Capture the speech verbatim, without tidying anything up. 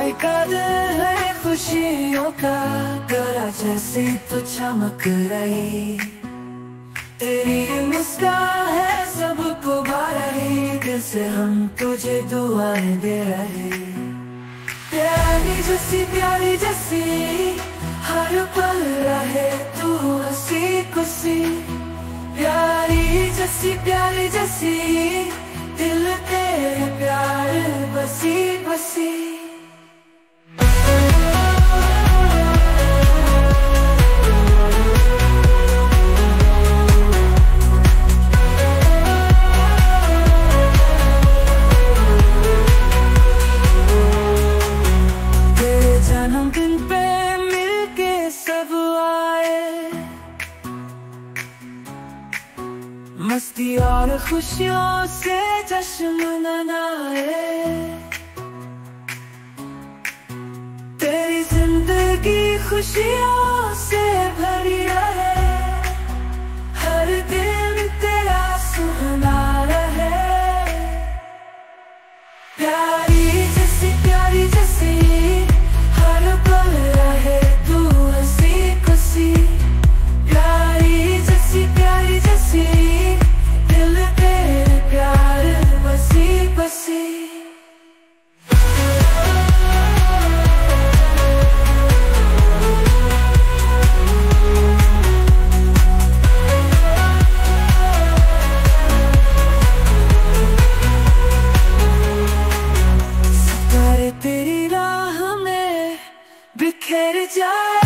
माई का दिल है खुशियों का, करा जैसे तो चमक रही। तेरी मुस्कान है सबको भा रही, दिल से हम तुझे दुआएं दे रहे। प्यारी जैसी प्यारी जैसी हर पल रहे तू हंसी खुशी। प्यारी जैसी प्यारी जैसी दिल तेरे प्यार बसी बसी। तेरे जन्मदिन पे मिलके सब आए, मस्ती और खुशियों से जश्न मनाए। तेरी जिंदगी खुशियों से भरी रहे, हर दिन तेरा सुहाना रहे। प्यारी जैसी प्यारी जैसी हर पल रहे तू हंसी खुशी। प्यारी जैसी प्यारी जैसी दिल तेरे प्यार बसी बसी। सितारे तेरी राह में बिखर जाए,